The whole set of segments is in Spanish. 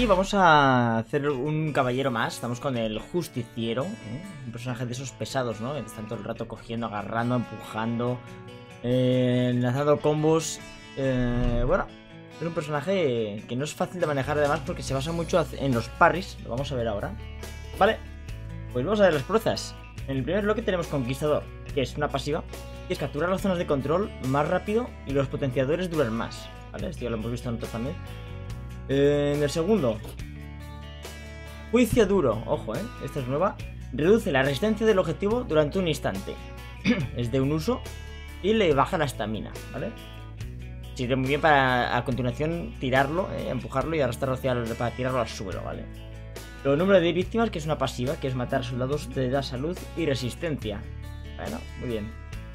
aquí vamos a hacer un caballero más. Estamos con el justiciero, un personaje de esos pesados, ¿no? Que están todo el rato cogiendo, agarrando, empujando, lanzando combos. Bueno, es un personaje que no es fácil de manejar además porque se basa mucho en los parries. Lo vamos a ver ahora. Vale, pues vamos a ver las proezas. En el primer bloque tenemos Conquistador, que es una pasiva, que es capturar las zonas de control más rápido y los potenciadores duran más. Vale, esto ya lo hemos visto antes también. En el segundo, Juicio Duro, ojo, esta es nueva. Reduce la resistencia del objetivo durante un instante. Es de un uso y le baja la estamina, ¿vale? Sirve muy bien para a continuación tirarlo, empujarlo y arrastrarlo para tirarlo al suelo, ¿vale? El número de víctimas, que es una pasiva, que es matar a soldados, te da salud y resistencia. Bueno, muy bien.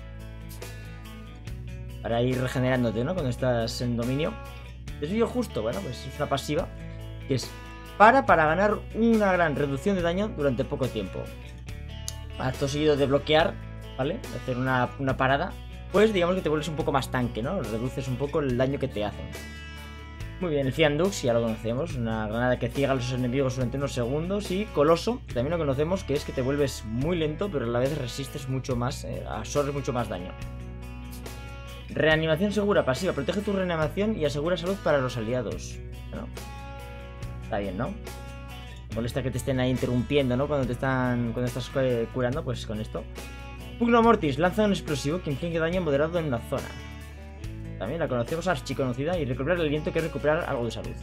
Para ir regenerándote, ¿no? Cuando estás en dominio. Desvío justo, bueno, pues es una pasiva que es para ganar una gran reducción de daño durante poco tiempo. Acto seguido de bloquear, ¿vale? De hacer una parada, pues digamos que te vuelves un poco más tanque, ¿no? Reduces un poco el daño que te hacen. Muy bien, el Fiandux ya lo conocemos, una granada que ciega a los enemigos durante unos segundos. Y Coloso, también lo conocemos, que es que te vuelves muy lento, pero a la vez resistes mucho más, absorbes mucho más daño. Reanimación segura, pasiva, protege tu reanimación y asegura salud para los aliados. Bueno, está bien, ¿no? Molesta que te estén ahí interrumpiendo, ¿no? Cuando estás curando, pues con esto. Pugno Mortis, lanza un explosivo que inflige daño moderado en una zona. También la conocemos, archiconocida, y recuperar el viento, que es recuperar algo de salud.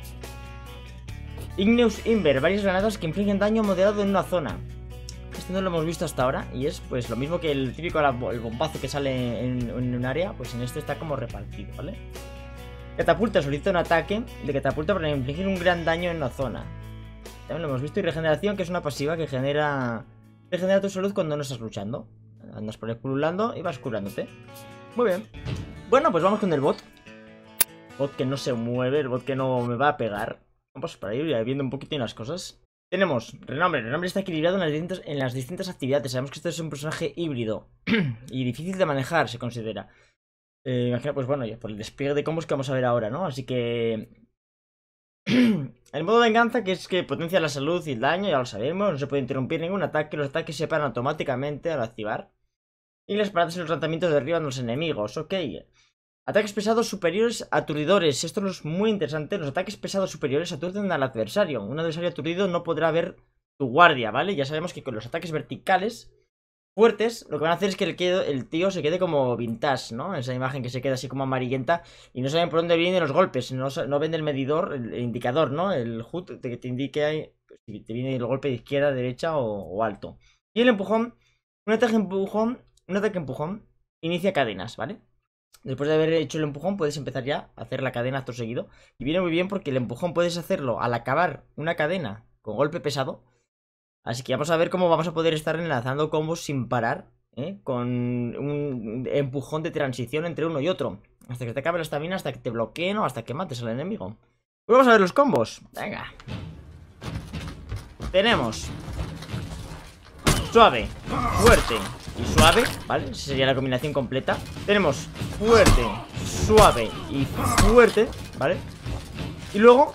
Igneous Inver, varias granadas que infligen daño moderado en una zona. Este no lo hemos visto hasta ahora y es pues lo mismo que el típico el bombazo que sale en un área, pues en este está como repartido, ¿vale? Catapulta, solicita un ataque de catapulta para infligir un gran daño en una zona. También lo hemos visto. Y regeneración, que es una pasiva que regenera tu salud cuando no estás luchando. Andas por ahí pululando y vas curándote. Muy bien. Bueno, pues vamos con el bot. Bot que no se mueve, el bot que no me va a pegar. Vamos por ahí viendo un poquito las cosas. Tenemos renombre. El renombre está equilibrado en las distintas actividades. Sabemos que este es un personaje híbrido y difícil de manejar, se considera. Imagina, pues bueno, ya por el despliegue de combos que vamos a ver ahora, ¿no? Así que... el modo venganza, que es que potencia la salud y el daño, ya lo sabemos. No se puede interrumpir ningún ataque. Los ataques se paran automáticamente al activar. Y las paradas y los tratamientos derriban a los enemigos, ok. Ataques pesados superiores aturdidores. Esto es muy interesante. Los ataques pesados superiores aturden al adversario. Un adversario aturdido no podrá ver tu guardia, ¿vale? Ya sabemos que con los ataques verticales fuertes, lo que van a hacer es que el tío se quede como vintage, ¿no? Esa imagen que se queda así como amarillenta y no saben por dónde vienen los golpes. No ven el medidor, el indicador, ¿no? El HUD que te indique ahí, si te viene el golpe de izquierda, derecha o alto. Y el empujón, un ataque empujón inicia cadenas, ¿vale? Después de haber hecho el empujón puedes empezar ya a hacer la cadena acto seguido. Y viene muy bien porque el empujón puedes hacerlo al acabar una cadena con golpe pesado. Así que vamos a ver cómo vamos a poder estar enlazando combos sin parar, con un empujón de transición entre uno y otro. Hasta que te acabe la estamina, hasta que te bloqueen o hasta que mates al enemigo. Pues vamos a ver los combos. Venga. Tenemos suave, fuerte y suave, ¿vale? Esa sería la combinación completa. Tenemos fuerte, suave y fuerte, ¿vale? Y luego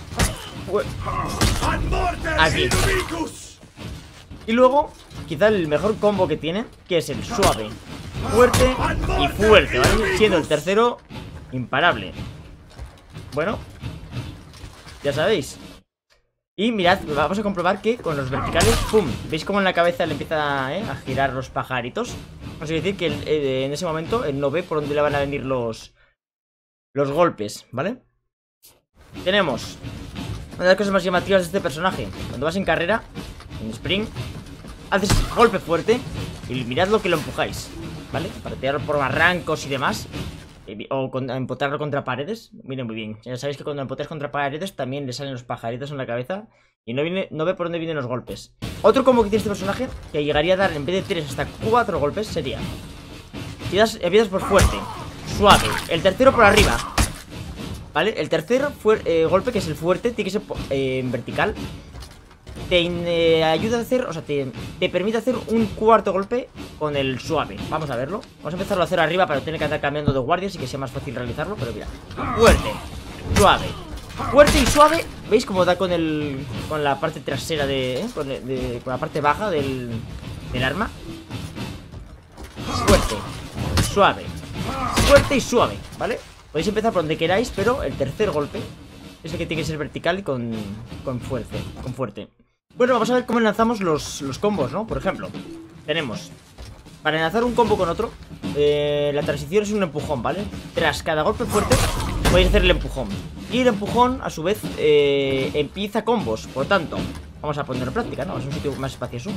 aquí. Y luego, quizá el mejor combo que tiene, que es el suave, fuerte y fuerte, ¿vale? Siendo el tercero imparable. Bueno, ya sabéis. Y mirad, vamos a comprobar que con los verticales, ¡pum! ¿Veis cómo en la cabeza le empieza a girar los pajaritos? Vamos a decir que en ese momento él no ve por dónde le van a venir los golpes, ¿vale? Tenemos una de las cosas más llamativas de este personaje. Cuando vas en carrera, en sprint, haces golpe fuerte y mirad lo que lo empujáis, ¿vale? Para tirarlo por barrancos y demás. O empotrarlo contra paredes. Miren muy bien. Ya sabéis que cuando empotáis contra paredes también le salen los pajaritos en la cabeza. Y no ve por dónde vienen los golpes. Otro combo que tiene este personaje, que llegaría a dar en vez de 3 hasta 4 golpes, sería: empiezas por fuerte, suave, el tercero por arriba, ¿vale? El tercer golpe, que es el fuerte, tiene que ser en vertical. Te ayuda a hacer, o sea, te permite hacer un cuarto golpe con el suave. Vamos a verlo. Vamos a empezarlo a hacer arriba para tener que andar cambiando de guardias y que sea más fácil realizarlo. Pero mira, fuerte, suave, fuerte y suave. ¿Veis cómo da con la parte trasera con la parte baja del arma? Fuerte, suave, fuerte y suave, ¿vale? Podéis empezar por donde queráis, pero el tercer golpe es el que tiene que ser vertical y con fuerte. Bueno, vamos a ver cómo lanzamos los combos, ¿no? Por ejemplo, tenemos, para enlazar un combo con otro, la transición es un empujón, ¿vale? Tras cada golpe fuerte podéis hacer el empujón. Y el empujón, a su vez, empieza combos. Por tanto, vamos a ponerlo en práctica, ¿no? Es un sitio más espacioso.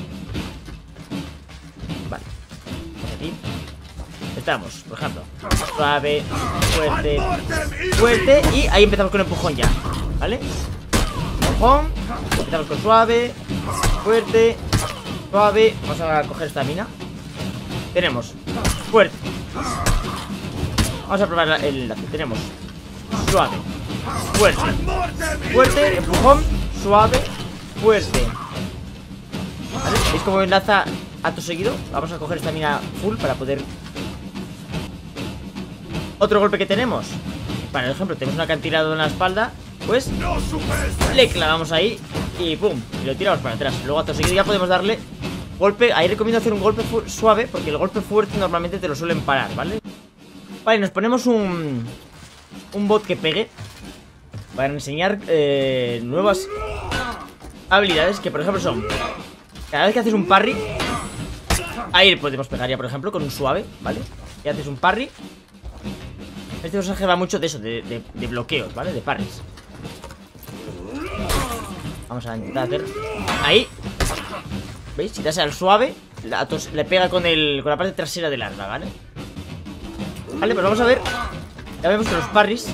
Vale. Aquí estamos, por ejemplo, suave, fuerte, fuerte. Y ahí empezamos con el empujón ya, ¿vale? Empujón. Empezamos con suave, fuerte, suave. Vamos a coger esta mina. Tenemos fuerte. Vamos a probar el enlace. Tenemos suave, fuerte, fuerte, empujón, suave, fuerte. ¿Vale? ¿Veis cómo enlaza acto seguido? Vamos a coger esta mina full para poder... Otro golpe que tenemos. Por ejemplo, tenemos un acantilado en la espalda. Pues le clavamos ahí y pum, y lo tiramos para atrás. Luego acto seguido ya podemos darle golpe. Ahí recomiendo hacer un golpe suave, porque el golpe fuerte normalmente te lo suelen parar, ¿vale? Vale, nos ponemos un bot que pegue para enseñar nuevas habilidades que, por ejemplo, son: cada vez que haces un parry, ahí podemos pegar ya, por ejemplo, con un suave, ¿vale? Y haces un parry. Este personaje va mucho de eso, de bloqueos, ¿vale? De parries. Vamos a intentar hacer ahí. ¿Veis? Si te hace al suave, le pega con la parte trasera del arma, ¿vale? Vale, pues vamos a ver. Ya vemos que los parries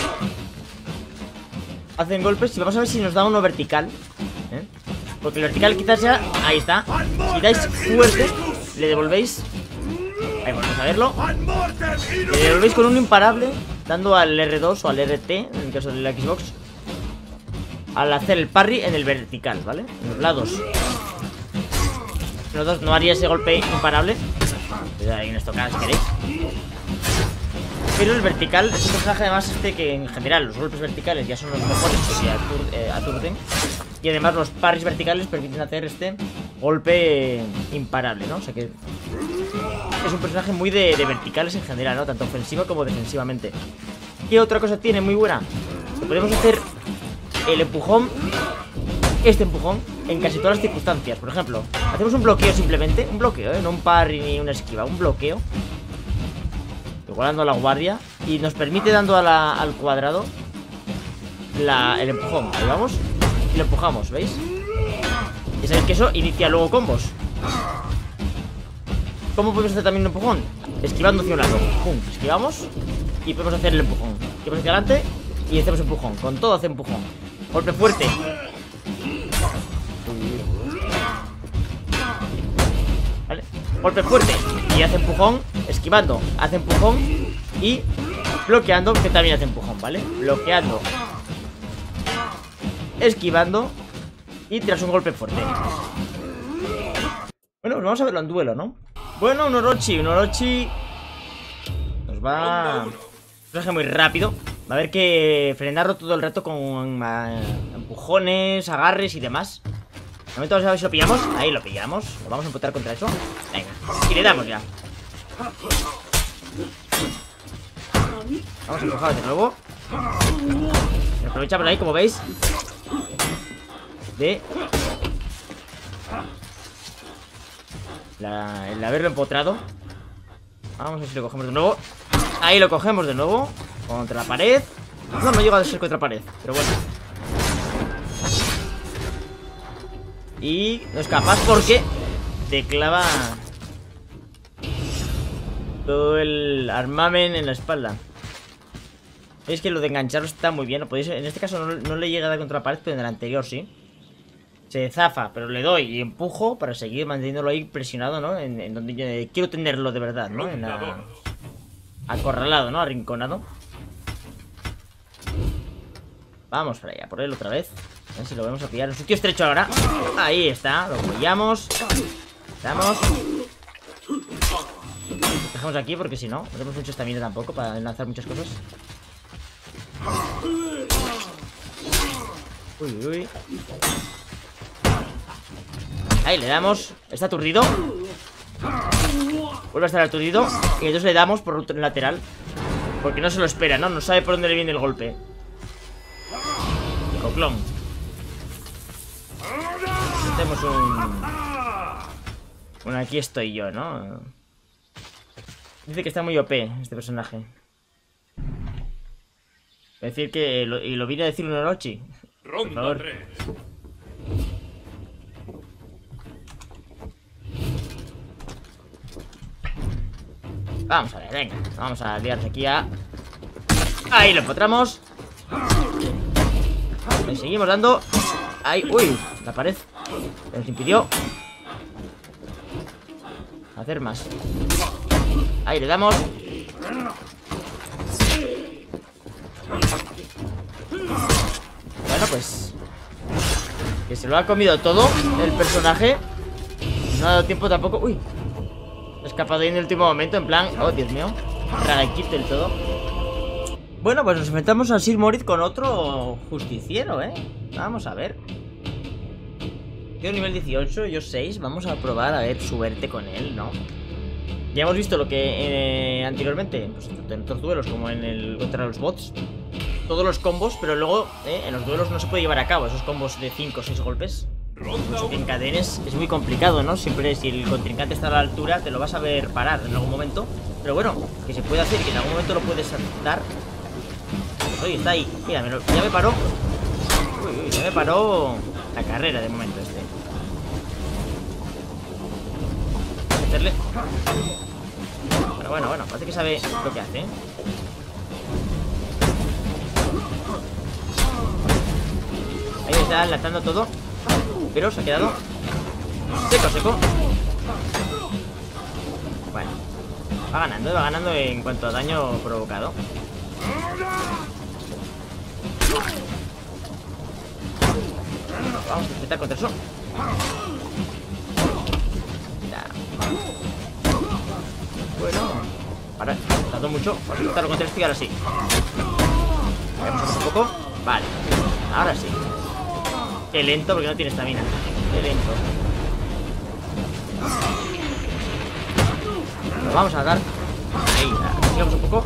hacen golpes. Y vamos a ver si nos da uno vertical, ¿eh? Porque el vertical quizás sea... Ahí está. Si dais fuerte, le devolvéis... Ahí vamos a verlo. Le devolvéis con un imparable, dando al R2 o al RT, en el caso de la Xbox, al hacer el parry en el vertical, ¿vale? En los lados. En los dos no haría ese golpe imparable. Ahí en esto, si queréis. Pero el vertical es un personaje además que en general los golpes verticales ya son los mejores porque aturden. Y además los parries verticales permiten hacer este golpe imparable, ¿no? O sea que es un personaje muy de verticales en general, ¿no? Tanto ofensiva como defensivamente. ¿Qué otra cosa tiene muy buena? Que podemos hacer el empujón, este empujón, en casi todas las circunstancias. Por ejemplo, hacemos un bloqueo simplemente. Un bloqueo, no un parry ni una esquiva, un bloqueo, igualando a la guardia. Y nos permite, dando al cuadrado, el empujón. Ahí vamos. Y lo empujamos, ¿veis? Y sabéis que eso inicia luego combos. ¿Cómo podemos hacer también un empujón? Esquivando hacia un lado. Pum, esquivamos. Y podemos hacer el empujón. Esquivamos hacia adelante y hacemos empujón. Con todo hace empujón. Golpe fuerte. ¿Vale? Golpe fuerte. Y hace empujón. Esquivando. Hace empujón. Y bloqueando, que también hace empujón, ¿vale? Bloqueando. Esquivando. Y tras un golpe fuerte. Bueno, pues vamos a verlo en duelo, ¿no? Bueno, un Orochi nos va... Un personaje muy rápido. Va a haber que frenarlo todo el rato con empujones, agarres y demás. De momento vamos a ver si lo pillamos. Ahí lo pillamos. Lo vamos a empujar contra eso. Venga, y le damos ya. Vamos a empujar de nuevo. Y aprovechamos ahí, como veis, de el haberlo empotrado. Vamos a ver si lo cogemos de nuevo. Ahí lo cogemos de nuevo. Contra la pared. No llega a ser contra pared, pero bueno. Y no es capaz porque te clava todo el armamen en la espalda. Veis que lo de engancharlo está muy bien. Lo podéis, en este caso no le llega a dar contra la pared, pero en el anterior sí. Se zafa, pero le doy y empujo para seguir manteniéndolo ahí presionado, ¿no? En donde yo quiero tenerlo de verdad, ¿no? Acorralado, ¿no? Arrinconado. Vamos para allá, por él otra vez. A ver si lo vamos a pillar en un sitio estrecho ahora. Ahí está, lo pillamos. Damos. Dejamos aquí porque si no, no tenemos mucho estamina tampoco para lanzar muchas cosas. Uy, uy. Ahí le damos. Está aturdido. Vuelve a estar aturdido. Y entonces le damos por el lateral. Porque no se lo espera, ¿no? No sabe por dónde le viene el golpe. Ciclón. Tenemos un aquí estoy yo, ¿no? Dice que está muy OP este personaje. Es decir que... y lo vine a decir un Orochi. Por favor. Vamos a ver, venga. Vamos a liarse aquí a... Ahí lo encontramos. Le seguimos dando. Ahí, uy, la pared nos impidió hacer más. Ahí le damos. Bueno, pues que se lo ha comido todo el personaje. No ha dado tiempo tampoco. Uy, ha escapado ahí en el último momento. En plan, oh Dios mío, traga kit del todo. Bueno, pues nos enfrentamos a Sir Moritz con otro justiciero, Vamos a ver. Yo nivel 18, yo 6. Vamos a probar a ver suerte con él, ¿no? Ya hemos visto lo que anteriormente, pues tanto en otros duelos como en el contra los bots, todos los combos, pero luego en los duelos no se puede llevar a cabo esos combos de 5 o 6 golpes. Pues que encadenes es muy complicado, ¿no? Siempre si el contrincante está a la altura te lo vas a ver parar en algún momento. Pero bueno, que se puede hacer y que en algún momento lo puedes dar. Pues oye, está ahí. Mira, ya me paró. Uy, ya me paró la carrera de momento este. Vamos a hacerle. Bueno, parece que sabe lo que hace, Ahí está enlatando todo. Pero se ha quedado seco. Bueno, va ganando en cuanto a daño provocado. Vamos a intentar contra eso. Ya. Bueno, ahora tardó mucho. Vamos a intentarlo contra esto y ahora sí. Vamos un poco. Vale, ahora sí. Qué lento porque no tiene estamina. Qué lento. Lo vamos a dar. Ahí, sigamos un poco.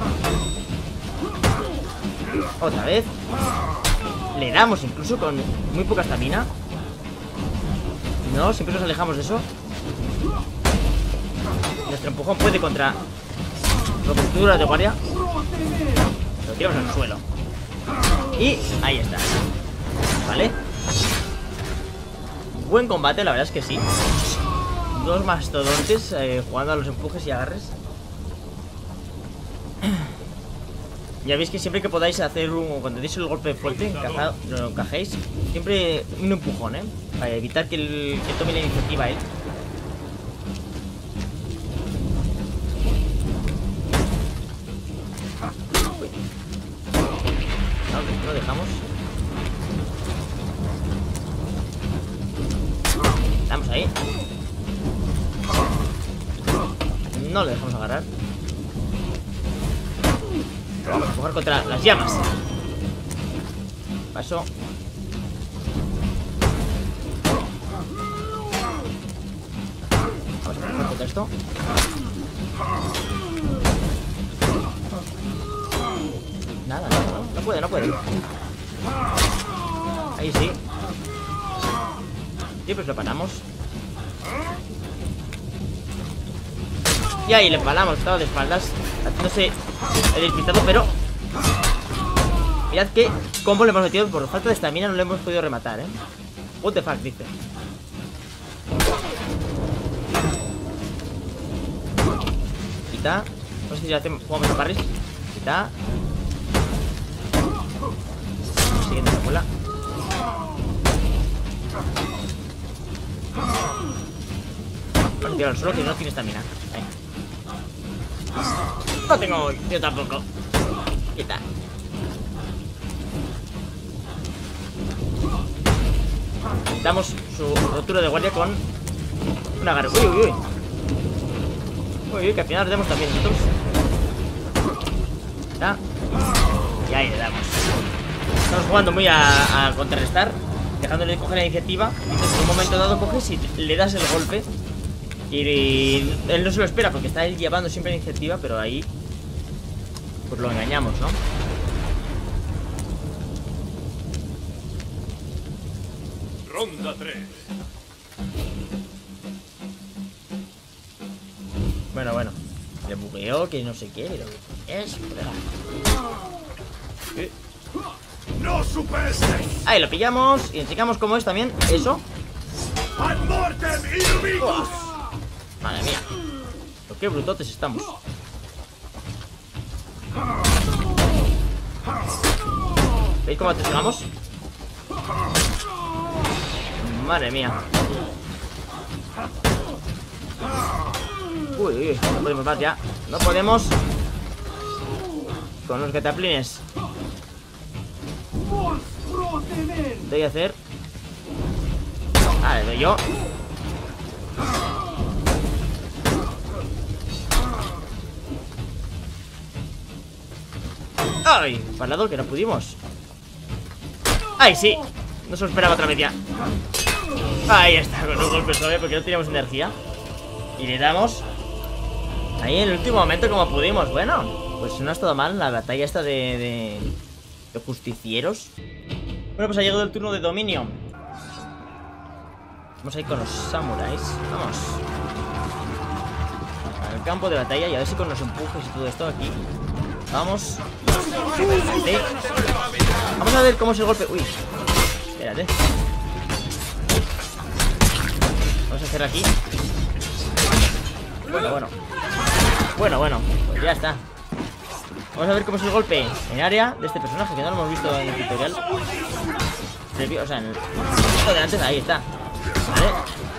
Otra vez. Le damos incluso con muy poca estamina. No, siempre nos alejamos de eso. Nuestro empujón puede contra ruptura de guardia. Lo tiramos al suelo. Y ahí está. Vale. Buen combate, la verdad es que sí. Dos mastodontes jugando a los empujes y agarres. Ya veis que siempre que podáis hacer cuando deis el golpe fuerte, lo encajéis. Siempre un empujón, para evitar que tome la iniciativa él. No dejamos. Estamos ahí. No lo dejamos agarrar. Lo vamos a empujar contra las llamas. Paso. Vamos a empujar contra esto. Nada, no puede. Ahí sí. Y pues lo paramos. Y ahí le empalamos, estaba de espaldas, haciéndose el despistado, pero mirad qué combo le hemos metido. Por falta de estamina no le hemos podido rematar, What the fuck, dice. Quita. No sé si ya jugamos a parries. Quita. Siguiente la bola. Vamos a tirar al suelo que no tiene estamina. No tengo yo tampoco. Quita. Damos su rotura de guardia con un agarre. Uy, que al final le damos también nosotros. ¿Está? Y ahí le damos. Estamos jugando muy a contrarrestar, dejándole coger la iniciativa. Entonces en un momento dado coges y le das el golpe. Y él no se lo espera porque está él llevando siempre la iniciativa, pero ahí pues lo engañamos, ¿no? Ronda 3. Bueno. Le bugueó, que no sé qué, pero es... ¡No supestes! Ahí lo pillamos y enseñamos cómo es también eso. ¡Ad mortem inumicus! Madre mía. Pero qué brutotes estamos. ¿Veis cómo atesoramos? Madre mía. Uy, no podemos más ya. No podemos. Con los cataplines. Doy a hacer. Le doy yo. ¡Ay! Parado, que no pudimos. ¡Ay, sí! No se lo esperaba otra vez ya. Ahí está, con un golpe suave porque no teníamos energía. Y le damos ahí en el último momento como pudimos. Bueno, pues no ha estado mal la batalla esta de justicieros. Bueno, pues ha llegado el turno de dominio. Vamos a ir con los samuráis. Vamos al campo de batalla y a ver si con los empujes y todo esto aquí. Vamos. Espérate. Vamos a ver cómo es el golpe. Uy, espérate. Vamos a hacer aquí. Bueno, pues ya está. Vamos a ver cómo es el golpe en área de este personaje, que no lo hemos visto en el tutorial. O sea, en el de antes, ahí está. Vale.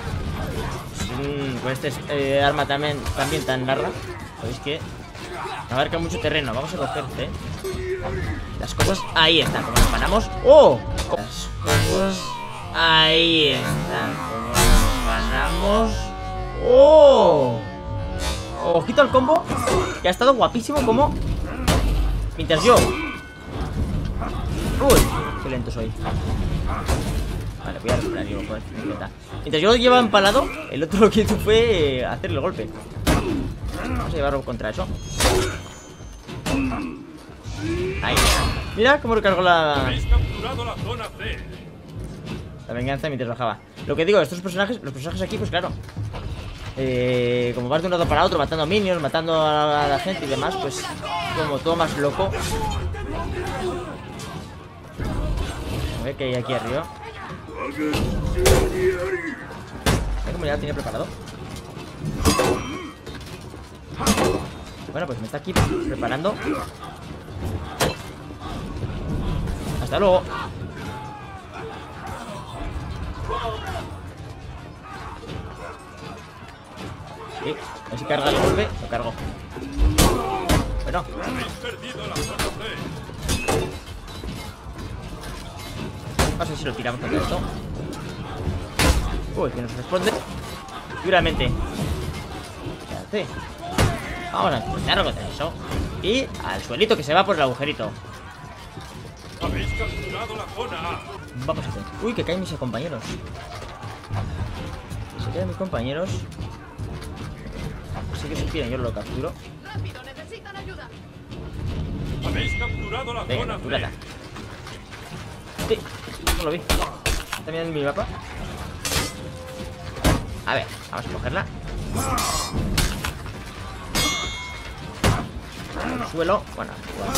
Con este arma también tan larga, sabéis que abarca mucho terreno. Vamos a coger las cosas. Ahí están, como nos ganamos. ¡Oh! Las cosas. Ahí están, como nos ganamos. ¡Oh! Ojito al combo, que ha estado guapísimo como mientras yo... Uy, qué lento soy. Vale, voy a recuperar, digo, joder, mientras yo lo llevaba empalado, el otro lo que hizo fue hacerle el golpe. Vamos a llevarlo contra eso. Ahí. Mira cómo recargó la venganza mientras bajaba. Lo que digo, estos personajes, los personajes aquí, pues claro, como vas de un lado para otro, matando minions, matando a la gente y demás, pues como todo más loco. A ver qué hay aquí arriba. A ver cómo ya lo tenía preparado. Bueno, pues me está aquí preparando. Hasta luego. Sí, a ver si carga el golpe. Lo cargo. Bueno. No sé si lo tiramos contra esto. Uy, que nos responde duramente. Espérate. Vamos a empezar contra eso. Y al suelito que se va por el agujerito. Habéis capturado la zona. Vamos a hacer. Uy, que caen mis compañeros. Se caen mis compañeros. Así que se tiran, yo lo capturo. Rápido, necesitan ayuda. Habéis capturado la Venga, zona. capturada. Sí, no lo vi. ¿Está mirando mi mapa? A ver, vamos a cogerla. Al suelo. Bueno,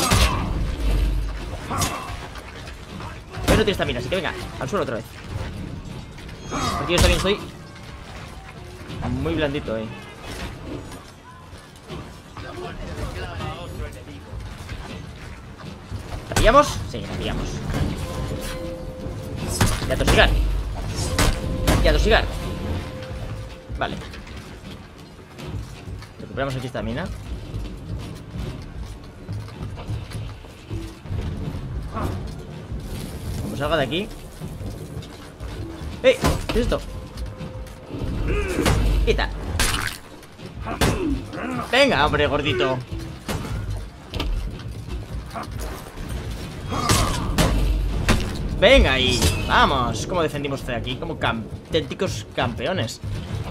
pero no tiene estamina, así que venga, al suelo otra vez. Porque yo también estoy muy blandito, ¿La pillamos? Sí, la pillamos. Y a tosigar. Y a tosigar. Vale. Recuperamos aquí esta mina. Como salga de aquí. ¡Ey! ¿Qué es esto? Quita. Venga, hombre, gordito. Venga ahí, vamos. Como defendimos de aquí, como auténticos campeones.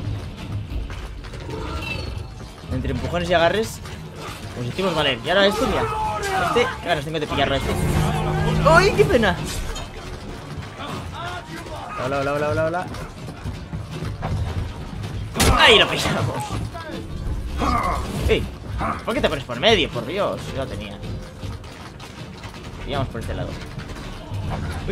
Entre empujones y agarres nos hicimos valer. Y ahora esto, mira. Este, ganas tengo de pillarlo a este. ¡Ay, qué pena! Hola, hola, hola, hola, hola. ¡Ahí lo pillamos! ¡Ey! ¿Por qué te pones por medio? Por Dios, yo lo tenía. Pillamos por este lado. Uy.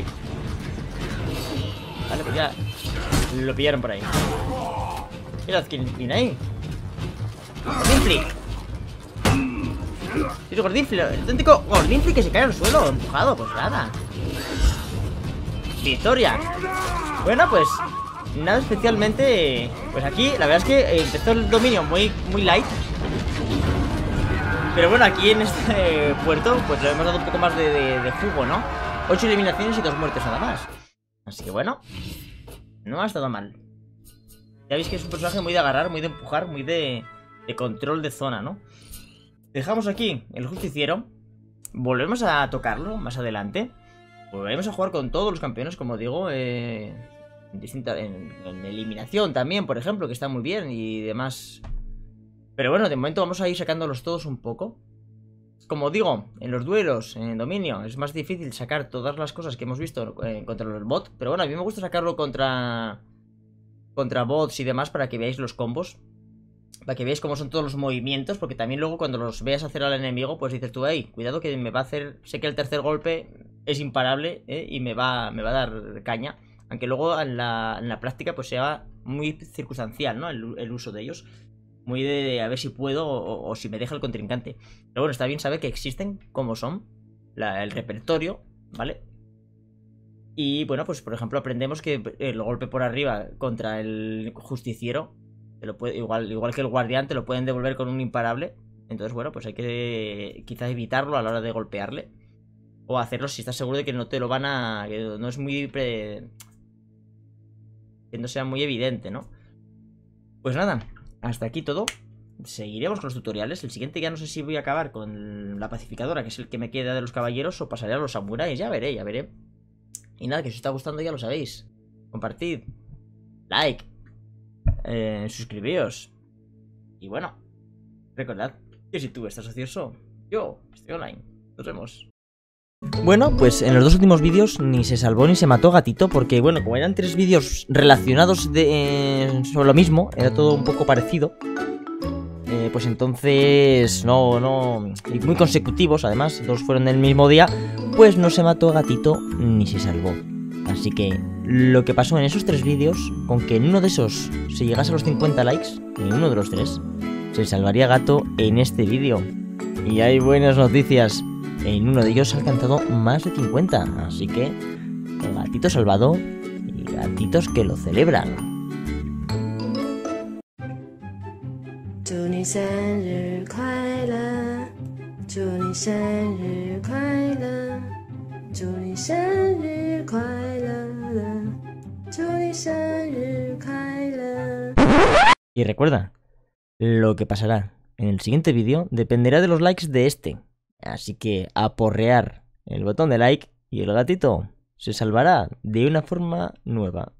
Vale, pues ya lo pillaron por ahí. Mirad quién viene ahí. Gordinfly. Es Gordinfly, el auténtico Gordinfly que se cae al suelo, empujado, pues nada. Victoria. Bueno, pues nada especialmente. Pues aquí la verdad es que empezó el dominio muy light. Pero bueno, aquí en este puerto pues le hemos dado un poco más de jugo, ¿no? 8 eliminaciones y 2 muertes nada más. Así que bueno, no ha estado mal. Ya veis que es un personaje muy de agarrar, muy de empujar, muy de control de zona, ¿no? Dejamos aquí el justiciero. Volvemos a tocarlo más adelante. Volvemos a jugar con todos los campeones, como digo, en eliminación también, por ejemplo, que está muy bien y demás. Pero bueno, de momento vamos a ir sacándolos todos un poco. Como digo, en los duelos, en dominio, es más difícil sacar todas las cosas que hemos visto contra los bots. Pero bueno, a mí me gusta sacarlo contra bots y demás para que veáis los combos. Para que veáis cómo son todos los movimientos. Porque también luego cuando los veas hacer al enemigo, pues dices tú, hey, cuidado que me va a hacer... Sé que el tercer golpe es imparable, y me va a dar caña. Aunque luego en la práctica pues sea muy circunstancial, ¿no? El uso de ellos. Muy de a ver si puedo o si me deja el contrincante. Pero bueno, está bien saber que existen, como son, el repertorio, ¿vale? Y bueno, pues por ejemplo aprendemos que el golpe por arriba contra el justiciero, igual que el guardián, te lo pueden devolver con un imparable. Entonces bueno, pues hay que quizás evitarlo a la hora de golpearle. O hacerlo si estás seguro de que no te lo van a... que no es muy... que no sea muy evidente, ¿no? Pues nada, hasta aquí todo. Seguiremos con los tutoriales. El siguiente ya no sé si voy a acabar con la pacificadora, que es el que me queda de los caballeros, o pasaré a los samuráis. Ya veré, ya veré. Y nada, que si os está gustando ya lo sabéis. Compartid, like, suscribíos. Y bueno, recordad que si tú estás ocioso, yo estoy online. Nos vemos. Bueno, pues en los dos últimos vídeos ni se salvó ni se mató Gatito, porque bueno, como eran 3 vídeos relacionados sobre lo mismo, era todo un poco parecido, pues entonces y muy consecutivos además, 2 fueron del mismo día, pues no se mató Gatito ni se salvó. Así que lo que pasó en esos 3 vídeos, con que en uno de esos se llegase a los 50 likes, en uno de los 3, se salvaría Gato en este vídeo. Y hay buenas noticias. En uno de ellos ha alcanzado más de 50, así que gatito salvado y gatitos que lo celebran. 祝你生日快乐，祝你生日快乐，祝你生日快乐，祝你生日快乐。 Y recuerda, lo que pasará en el siguiente vídeo dependerá de los likes de este. Así que a porrear el botón de like y el gatito se salvará de una forma nueva.